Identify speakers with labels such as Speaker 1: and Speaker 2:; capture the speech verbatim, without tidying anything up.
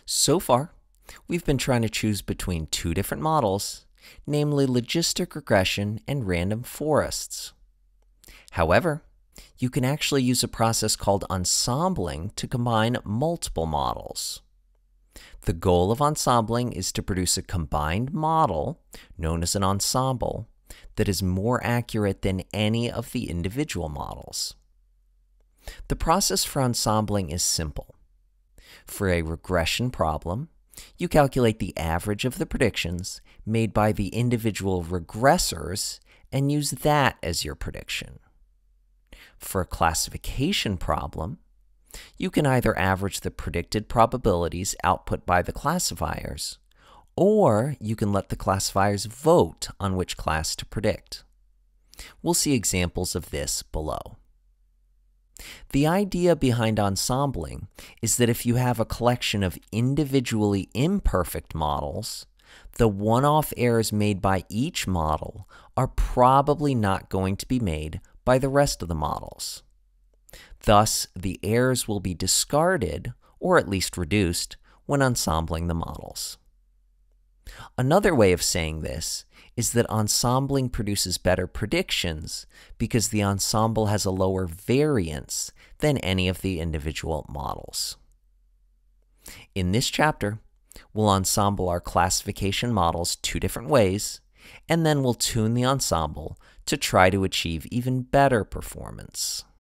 Speaker 1: So far, we've been trying to choose between two different models, namely logistic regression and random forests. However, you can actually use a process called ensembling to combine multiple models. The goal of ensembling is to produce a combined model, known as an ensemble, that is more accurate than any of the individual models. The process for ensembling is simple. For a regression problem, you calculate the average of the predictions made by the individual regressors and use that as your prediction. For a classification problem, you can either average the predicted probabilities output by the classifiers, or you can let the classifiers vote on which class to predict. We'll see examples of this below. The idea behind ensembling is that if you have a collection of individually imperfect models, the one-off errors made by each model are probably not going to be made by the rest of the models. Thus, the errors will be discarded, or at least reduced, when ensembling the models. Another way of saying this is that ensembling produces better predictions because the ensemble has a lower variance than any of the individual models. In this chapter, we'll ensemble our classification models two different ways, and then we'll tune the ensemble to try to achieve even better performance.